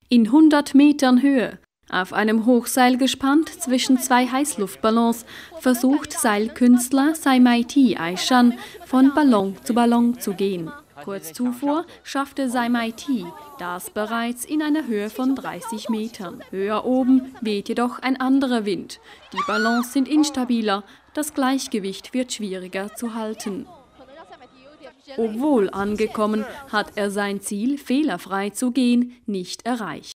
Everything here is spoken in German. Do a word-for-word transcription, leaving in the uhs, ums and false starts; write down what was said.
In hundert Metern Höhe, auf einem Hochseil gespannt zwischen zwei Heißluftballons, versucht Seilkünstler Saimaiti Aishan von Ballon zu Ballon zu gehen. Kurz zuvor schaffte Saimaiti das bereits in einer Höhe von dreißig Metern. Höher oben weht jedoch ein anderer Wind. Die Ballons sind instabiler, das Gleichgewicht wird schwieriger zu halten. Obwohl angekommen, hat er sein Ziel, fehlerfrei zu gehen, nicht erreicht.